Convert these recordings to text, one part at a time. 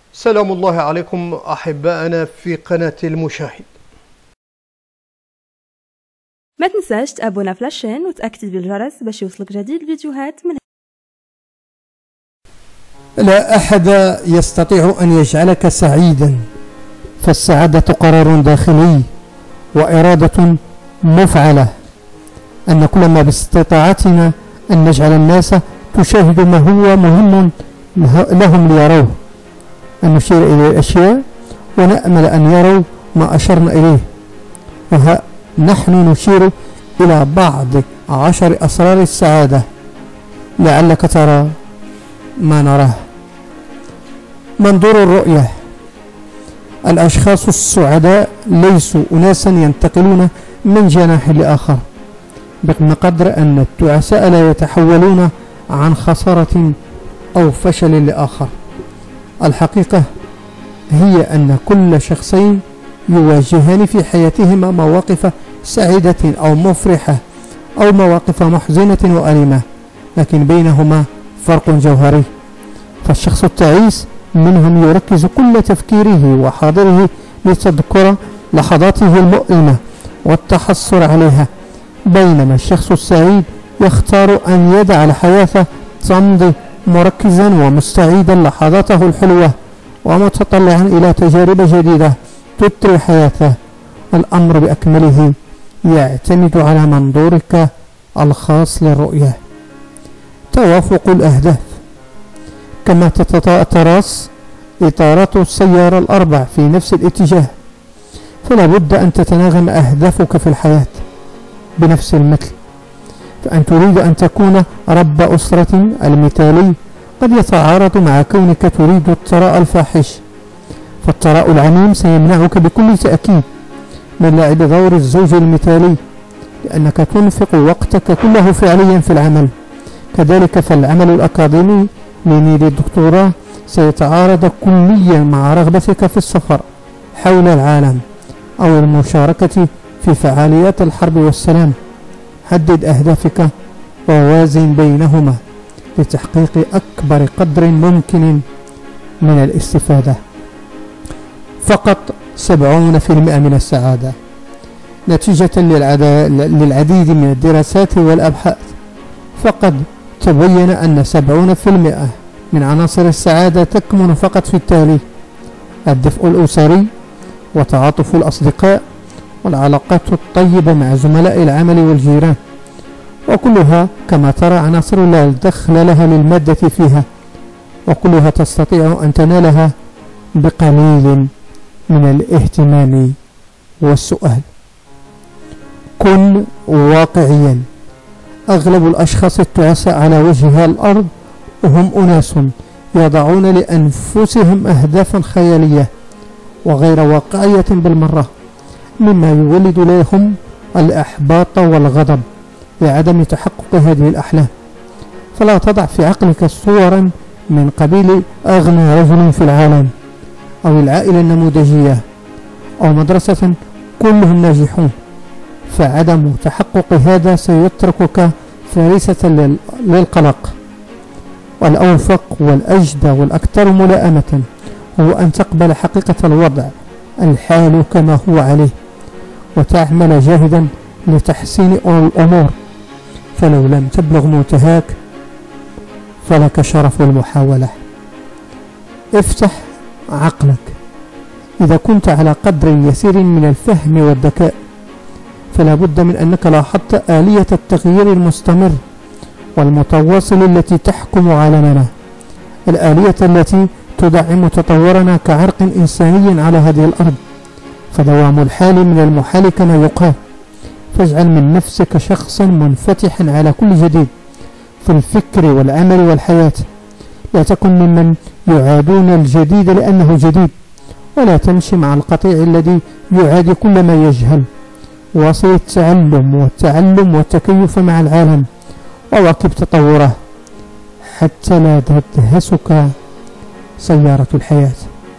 سلام الله عليكم أحبائنا في قناة المشاهد. ما تنساش تابونا في لاشين وتأكد بالجرس باش يوصلك جديد الفيديوهات من. لا أحد يستطيع أن يجعلك سعيدا، فالسعادة قرار داخلي وإرادة مفعلة، أن كل ما باستطاعتنا أن نجعل الناس تشاهد ما هو مهم لهم ليروه، أن نشير إلى الأشياء ونأمل أن يروا ما أشرنا إليه. وها نحن نشير إلى بعض 10 أسرار السعادة لعلك ترى ما نراه. منظور الرؤية: الأشخاص السعداء ليسوا أناسا ينتقلون من جناح لآخر، بقدر أن التعساء لا يتحولون عن خسارة أو فشل لآخر. الحقيقة هي أن كل شخصين يواجهان في حياتهما مواقف سعيدة أو مفرحة أو مواقف محزنة وأليمة، لكن بينهما فرق جوهري. فالشخص التعيس منهم يركز كل تفكيره وحاضره لتذكر لحظاته المؤلمة والتحسر عليها، بينما الشخص السعيد يختار أن يدع الحياة تمضي مركزا ومستعيدا لحظاته الحلوة ومتطلعا إلى تجارب جديدة تطري حياته. الأمر بأكمله يعتمد على منظورك الخاص للرؤية. توافق الأهداف: كما تتراص إطارات السيارة الأربع في نفس الاتجاه، فلا بد أن تتناغم أهدافك في الحياة بنفس المثل. فأن تريد أن تكون رب أسرة المثالي قد يتعارض مع كونك تريد الثراء الفاحش، فالثراء العميم سيمنعك بكل تأكيد من لعب دور الزوج المثالي، لأنك تنفق وقتك كله فعليا في العمل. كذلك فالعمل الأكاديمي لنيل الدكتوراه سيتعارض كليا مع رغبتك في السفر حول العالم أو المشاركة في فعاليات الحرب والسلام. حدد أهدافك ووازن بينهما لتحقيق أكبر قدر ممكن من الاستفادة. فقط 70% من السعادة. نتيجة للعديد من الدراسات والأبحاث، فقد تبين أن 70% من عناصر السعادة تكمن فقط في التالي: الدفء الأسري، وتعاطف الأصدقاء، والعلاقات الطيبة مع زملاء العمل والجيران، وكلها كما ترى عناصر لا دخل لها للمادة فيها، وكلها تستطيع أن تنالها بقليل من الاهتمام والسؤال. كن واقعيا. أغلب الأشخاص التعساء على وجه الأرض هم أناس يضعون لأنفسهم أهدافا خيالية وغير واقعية بالمرة، مما يولد لهم الإحباط والغضب لعدم تحقق هذه الأحلام. فلا تضع في عقلك صورا من قبيل أغنى رجل في العالم، أو العائلة النموذجية، أو مدرسة كلهم ناجحون، فعدم تحقق هذا سيتركك فريسة للقلق. والأوفق والأجدى والأكثر ملائمة هو أن تقبل حقيقة الوضع الحال كما هو عليه، وتعمل جاهدا لتحسين الأمور، فلو لم تبلغ منتهاك فلك شرف المحاولة. افتح عقلك. إذا كنت على قدر يسير من الفهم والذكاء، فلا بد من أنك لاحظت آلية التغيير المستمر والمتواصل التي تحكم عالمنا، الآلية التي تدعم تطورنا كعرق إنساني على هذه الأرض. فدوام الحال من المحال كما يقال. فاجعل من نفسك شخصا منفتحا على كل جديد في الفكر والعمل والحياة. لا تكن ممن يعادون الجديد لأنه جديد، ولا تمشي مع القطيع الذي يعادي كل ما يجهل. واصل التعلم والتكيف مع العالم، وواكب تطوره حتى لا تدهسك سيارة الحياة.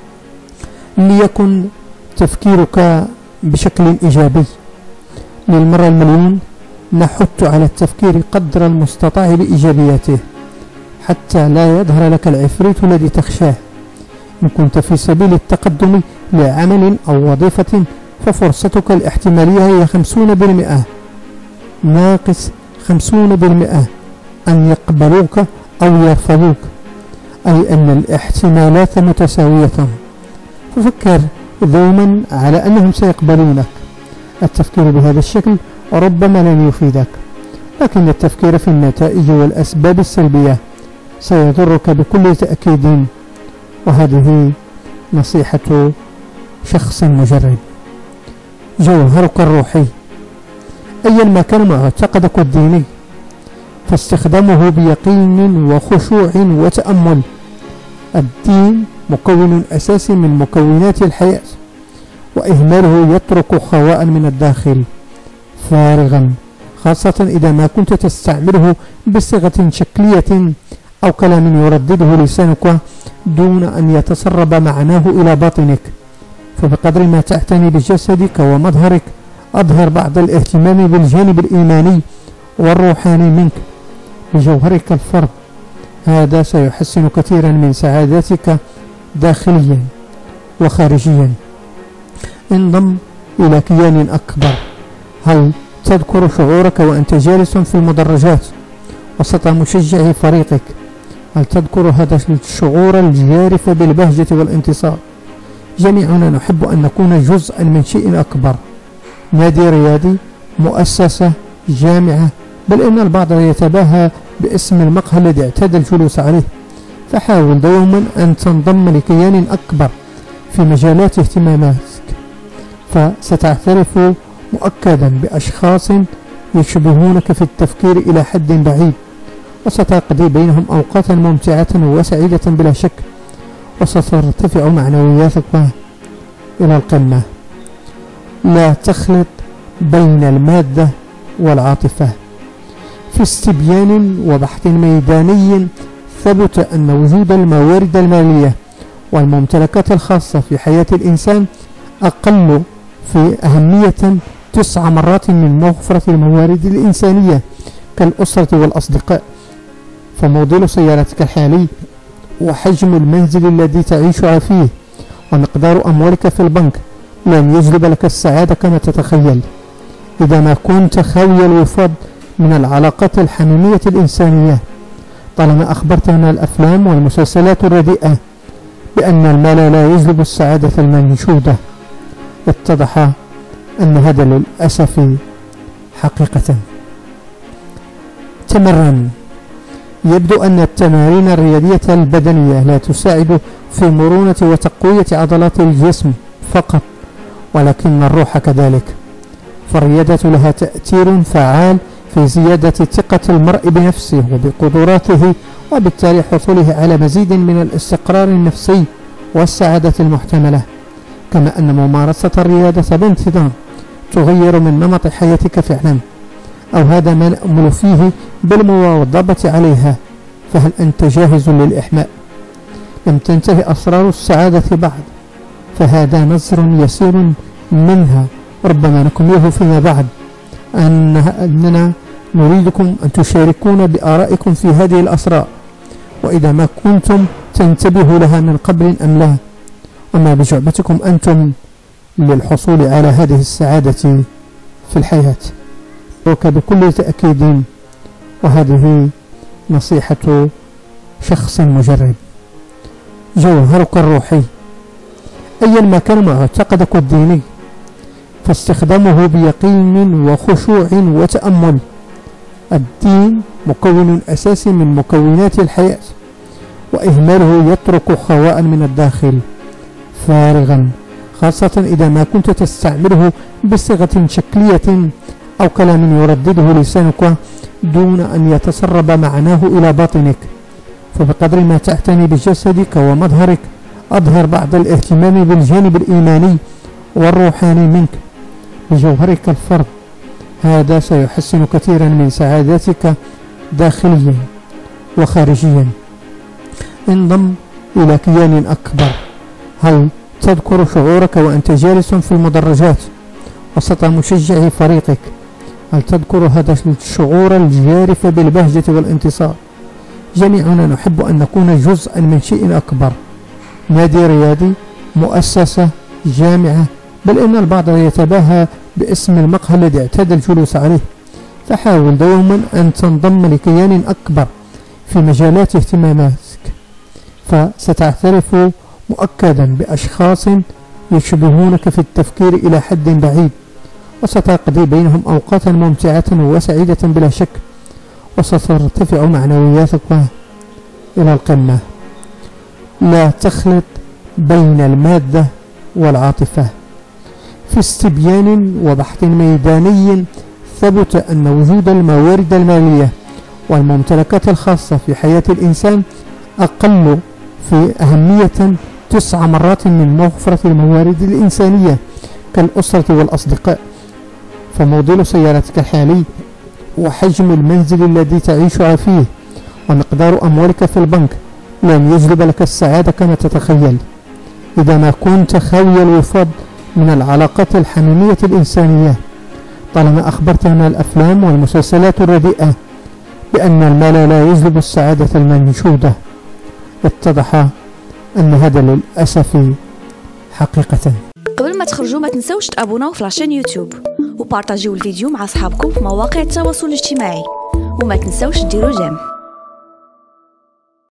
ليكن تفكيرك بشكل إيجابي. للمرة المليون نحث على التفكير قدر المستطاع بإيجابياته، حتى لا يظهر لك العفريت الذي تخشاه. إن كنت في سبيل التقدم لعمل أو وظيفة ففرصتك الاحتمالية هي 50%، ناقص 50% أن يقبلوك أو يرفضوك، أي أن الاحتمالات متساوية. ففكر دوما على أنهم سيقبلونك. التفكير بهذا الشكل ربما لن يفيدك، لكن التفكير في النتائج والأسباب السلبية سيضرك بكل تأكيد، وهذه نصيحة شخص مجرب. جوهرك الروحي، أيا ما كان معتقدك الديني فاستخدامه بيقين وخشوع وتأمل. الدين مكون أساسي من مكونات الحياة، وإهماله يترك خواء من الداخل فارغا، خاصة إذا ما كنت تستعمله بصيغة شكلية أو كلام يردده لسانك دون أن يتسرب معناه إلى باطنك. فبقدر ما تعتني بجسدك ومظهرك أظهر بعض الاهتمام بالجانب الإيماني والروحاني منك بجوهرك الفرد. هذا سيحسن كثيرا من سعادتك داخليا وخارجيا. انضم إلى كيان أكبر. هل تذكر شعورك وأنت جالس في المدرجات وسط مشجعي فريقك؟ هل تذكر هذا الشعور الجارف بالبهجة والانتصار؟ جميعنا نحب أن نكون جزءا من شيء أكبر، نادي رياضي، مؤسسة، جامعة، بل إن البعض يتباهى باسم المقهى الذي اعتاد الجلوس عليه. فحاول دوما أن تنضم لكيان أكبر في مجالات اهتماماتك، فستعترف مؤكدا بأشخاص يشبهونك في التفكير إلى حد بعيد، وستقضي بينهم أوقاتا ممتعة وسعيدة بلا شك، وسترتفع معنوياتك إلى القمة. لا تخلط بين المادة والعاطفة. في استبيان وبحث ميداني ثبت أن وجود الموارد المالية والممتلكات الخاصة في حياة الإنسان أقل في أهمية 9 مرات من موفرة الموارد الإنسانية كالأسرة والأصدقاء. فموديل سيارتك الحالي وحجم المنزل الذي تعيش فيه ومقدار أموالك في البنك لن يجلب لك السعادة كما تتخيل إذا ما كنت خاوي الوفاض من العلاقات الحميمية الإنسانية. طالما أخبرتنا الأفلام والمسلسلات الرديئة بأن المال لا يجلب السعادة المنشودة، اتضح أن هذا للأسف حقيقة. تمرن. يبدو أن التمارين الرياضية البدنية لا تساعد في مرونة وتقوية عضلات الجسم فقط، ولكن الروح كذلك. فالرياضة لها تأثير فعال في زيادة ثقة المرء بنفسه وبقدراته، وبالتالي حصوله على مزيد من الاستقرار النفسي والسعادة المحتملة. كما أن ممارسة الرياضة بانتظام تغير من نمط حياتك فعلا، أو هذا ما نأمل فيه بالمواظبة عليها. فهل أنت جاهز للإحماء؟ لم تنتهي أسرار السعادة بعد، فهذا نظر يسير منها ربما نكمله فيما بعد. أننا نريدكم أن تشاركونا بآرائكم في هذه الأسرار، وإذا ما كنتم تنتبهوا لها من قبل أم لا، وما بجعبتكم أنتم للحصول على هذه السعادة في الحياة. بكل تأكيد، وهذه نصيحة شخص مجرب. جوهرك الروحي، أيا ما كان معتقدك الديني فاستخدامه بيقين وخشوع وتأمل. الدين مكون أساسي من مكونات الحياة، وإهماله يترك خواء من الداخل فارغا، خاصة إذا ما كنت تستعمله بصيغة شكلية أو كلام يردده لسانك دون أن يتسرب معناه إلى باطنك. فبقدر ما تعتني بجسدك ومظهرك أظهر بعض الاهتمام بالجانب الإيماني والروحاني منك بجوهرك الفرد. هذا سيحسن كثيرا من سعادتك داخليا وخارجيا. انضم إلى كيان أكبر. هل تذكر شعورك وأنت جالس في المدرجات وسط مشجعي فريقك؟ هل تذكر هذا الشعور الجارف بالبهجة والانتصار؟ جميعنا نحب أن نكون جزءا من شيء أكبر، نادي رياضي، مؤسسة، جامعة، بل إن البعض يتباهى باسم المقهى الذي اعتاد الجلوس عليه. فحاول دوما أن تنضم لكيان أكبر في مجالات اهتماماتك، فستعترف مؤكدا بأشخاص يشبهونك في التفكير إلى حد بعيد، وستقضي بينهم أوقاتا ممتعة وسعيدة بلا شك، وسترتفع معنوياتك إلى القمة. لا تخلط بين المادة والعاطفة. في استبيان وبحث ميداني ثبت أن وجود الموارد المالية والممتلكات الخاصة في حياة الإنسان أقل في أهمية 9 مرات من موفرة الموارد الإنسانية كالأسرة والأصدقاء. فموديل سيارتك الحالي وحجم المنزل الذي تعيش فيه ومقدار أموالك في البنك لن يجلب لك السعادة كما تتخيل إذا ما كنت خاوي الوفاض من العلاقات الحميمية الإنسانية. طالما أخبرتنا الأفلام والمسلسلات الرديئة بأن المال لا يجلب السعادة المنشودة، اتضح أن هذا للأسف حقيقة. قبل ما تخرجوا ما تنسوش تابوناو في لاشين يوتيوب وبارطاجيو الفيديو مع أصحابكم في مواقع التواصل الاجتماعي، وما تنسوش ديروا جيم.